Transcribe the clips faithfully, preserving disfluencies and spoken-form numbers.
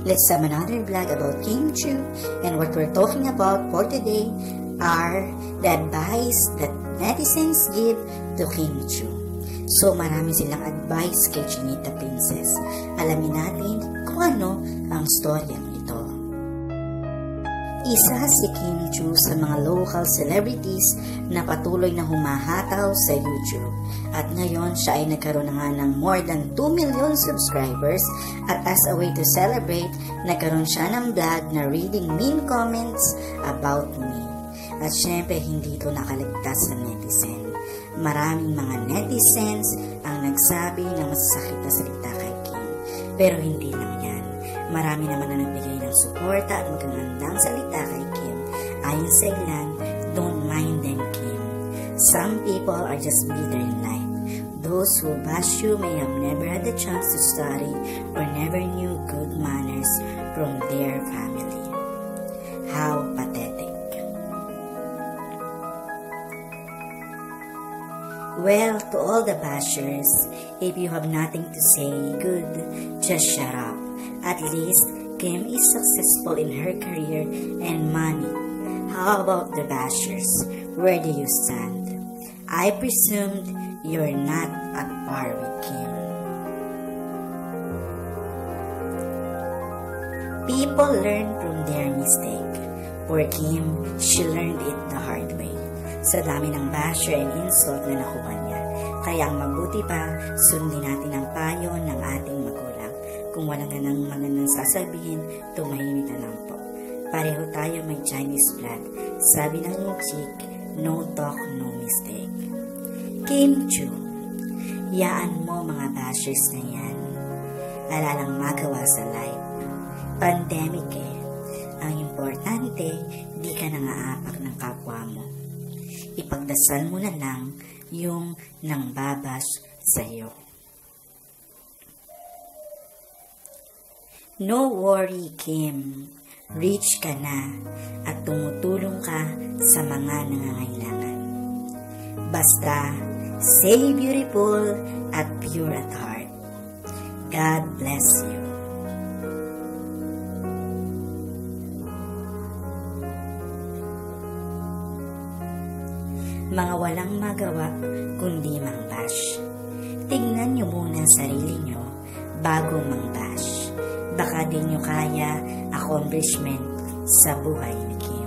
Let's have another vlog about Kim Chiu, and what we're talking about for today are the advice that netizens give to Kim Chiu. So marami silang advice kay Chinita Princess. Alamin natin kung ano ang storyang ito. Isa si Kim Chiu sa mga local celebrities na patuloy na humahataw sa YouTube. At ngayon, siya ay nagkaroon na nga ng more than two million subscribers. At as a way to celebrate, nagkaroon siya ng vlog na reading mean comments about me. At syempre, hindi ito nakaligtas sa netizen. Maraming mga netizens ang nagsabi ng masasakit na salita kay Kim. Pero hindi lang yan. Marami naman na nagbigay ng suporta at magagandang salita kay Kim. Ayon sa ilan, don't mind them, Kim. Some people are just bitter in life. Those who bash you may have never had the chance to study or never knew good manners from their family. How pathetic. Well, to all the bashers, if you have nothing to say good, just shut up. At least, Kim is successful in her career and money. How about the bashers? Where do you stand? I presumed you're not at par with Kim. People learn from their mistake. For Kim, she learned it the hard way. Sa dami ng basher and insult na nakuha niya. Kaya ang mabuti pa, sundin natin ang payo ng ating magulang. Kung wala nga nang magandang sasabihin, tumahimik na lang po. Pareho tayo may Chinese blood. Sabi ng chick, no talk, no mistake. Kim Chiu, yaan mo mga bashers na yan. Wala lang magawa sa life. Pandemic eh. Ang importante, di ka nangaapak ng kapwa mo. Ipagdasal mo na lang yung nang babash sa'yo. No worry, Kim. Rich ka na at tumutulong ka sa mga nangangailangan. Basta, stay beautiful at pure at heart. God bless you. Mga walang magawa kundi mang-bash. Tingnan niyo muna sarili niyo bago mang-bash. Baka di niyo kaya accomplishment sa buhay ni Kim.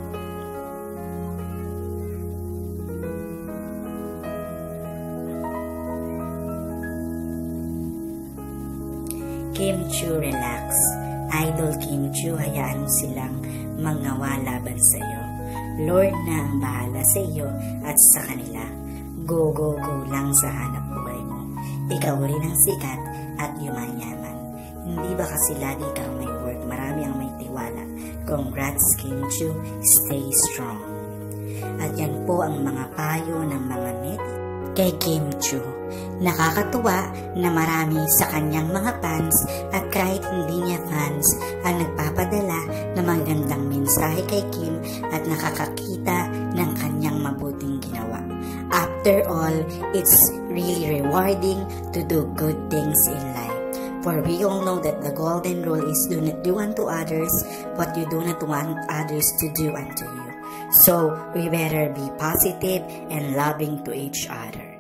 Kim Chiu, relax. Idol Kim Chiu, hayaan mo silang mangawa laban sa iyo. Lord na ang bahala sa iyo at sa kanila. Go, go, go lang sa hanap buhay mo. Ikaw rin ang sikat at yumayaman. Hindi ba kasi lagi kang may work, marami ang may tiwala. Congrats, Kim Chiu, stay strong. At yan po ang mga payo ng mga net kay Kim Chiu. Nakakatuwa na marami sa kanyang mga fans at kahit hindi niya fans ang nagpapadala ng magandang mensahe kay Kim at nakakakita ng kanyang mabuting ginawa. After all, it's really rewarding to do good things in life. For we all know that the golden rule is do not do unto others what you do not want others to do unto you. So, we better be positive and loving to each other.